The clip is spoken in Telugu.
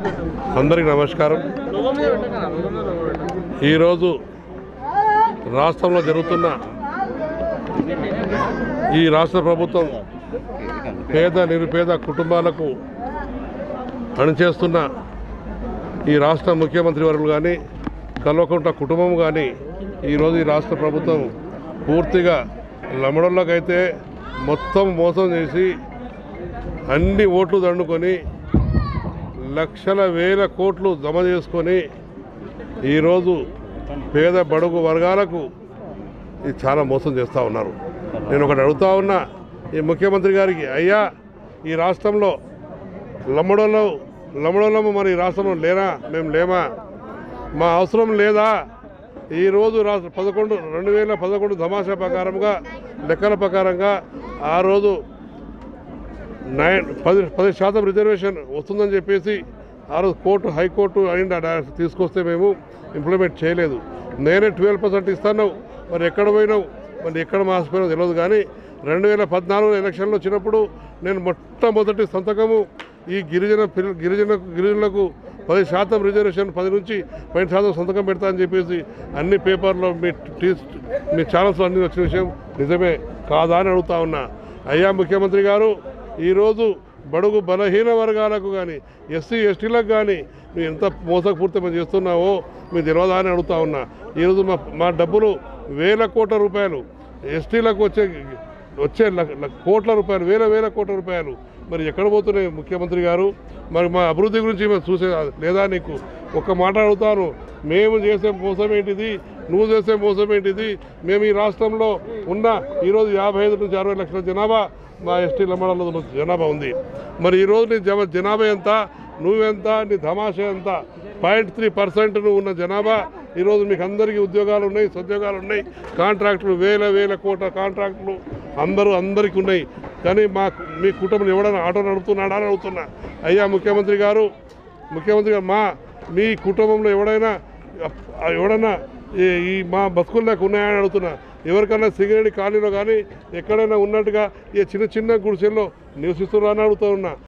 అందరికీ నమస్కారం। ఈరోజు రాష్ట్రంలో జరుగుతున్న ఈ రాష్ట్ర ప్రభుత్వం పేద నిరుపేద కుటుంబాలకు పనిచేస్తున్న ఈ రాష్ట్ర ముఖ్యమంత్రి వర్యులు కానీ కల్వకుంట్ల కుటుంబం కానీ ఈరోజు ఈ రాష్ట్ర ప్రభుత్వం పూర్తిగా లమడోళ్ళకైతే మొత్తం మోసం చేసి అన్ని ఓట్లు దండుకొని లక్షల వేల కోట్లు జమ చేసుకొని ఈరోజు పేద బడుగు వర్గాలకు ఇది చాలా మోసం చేస్తూ ఉన్నారు। నేను ఒకటి అడుగుతా ఉన్నా ఈ ముఖ్యమంత్రి గారికి, అయ్యా ఈ రాష్ట్రంలో లమ్మడోళ్ళము మరి ఈ రాష్ట్రంలో లేరా? మేము లేమా? మా అవసరం లేదా? ఈరోజు 2011 తమాషా ప్రకారంగా లెక్కల ప్రకారంగా ఆ రోజు 10% రిజర్వేషన్ వస్తుందని చెప్పేసి ఆ రోజు హైకోర్టు తీసుకొస్తే మేము ఇంప్లిమెంట్ చేయలేదు। నేనే 12% ఇస్తాను, మరి ఎక్కడ పోయినావు, మరి ఎక్కడ మాసిపోయినావు తెలియదు। కానీ 2014 ఎలక్షన్లు వచ్చినప్పుడు నేను మొట్టమొదటి సంతకము ఈ గిరిజనులకు 10% రిజర్వేషన్ 10 నుంచి 10% సంతకం పెడతా అని చెప్పేసి అన్ని పేపర్లో మీ ఛానల్స్లో అన్ని వచ్చిన విషయం నిజమే కాదా అని అడుగుతా ఉన్నా। అయ్యా ముఖ్యమంత్రి గారు, ఈరోజు బడుగు బలహీన వర్గాలకు కానీ ఎస్సీ ఎస్టీలకు కానీ నువ్వు ఎంత మోసపూరితం చేస్తున్నావో మీకు తెలియదా అని అడుగుతా ఉన్నా। ఈరోజు మా డబ్బులు వేల కోట్ల రూపాయలు ఎస్టీలకు వచ్చే కోట్ల రూపాయలు వేల కోట్ల రూపాయలు మరి ఎక్కడ పోతున్నాయి ముఖ్యమంత్రి గారు? మరి మా అభివృద్ధి గురించి మేము చూసే లేదా? నీకు ఒక్క మాట అడుగుతాను, మేము చేసే మోసం ఏంటిది, నువ్వు చేసే మోసం ఏంటిది? మేము ఈ రాష్ట్రంలో ఉన్న ఈరోజు 55 నుంచి 60 లక్షల జనాభా మా ఎస్టీ లంబాడాలో జనాభా ఉంది। మరి ఈరోజు నీ జనాభా ఎంత, నువ్వెంత, నీ ధమాషా ఎంత? 0.3% నువ్వు ఉన్న జనాభా ఈరోజు మీకు అందరికీ ఉద్యోగాలు ఉన్నాయి, సద్యోగాలు ఉన్నాయి, కాంట్రాక్టులు వేల కోట్ల కాంట్రాక్టులు అందరికీ ఉన్నాయి। కానీ మీ కుటుంబం ఎవడైనా ఆటో నడుపుతున్నాడా అని అడుగుతున్నా। అయ్యా ముఖ్యమంత్రి గారు మీ కుటుంబంలో ఎవడైనా ఈ మా బతుకుల్లోకి ఉన్నాయని అడుగుతున్నా। ఎవరికైనా సింగరేణి కాలనీలో కానీ ఎక్కడైనా ఉన్నట్టుగా ఈ చిన్న గుడిసెల్లో నివసిస్తున్నారని అడుగుతూ ఉన్నా।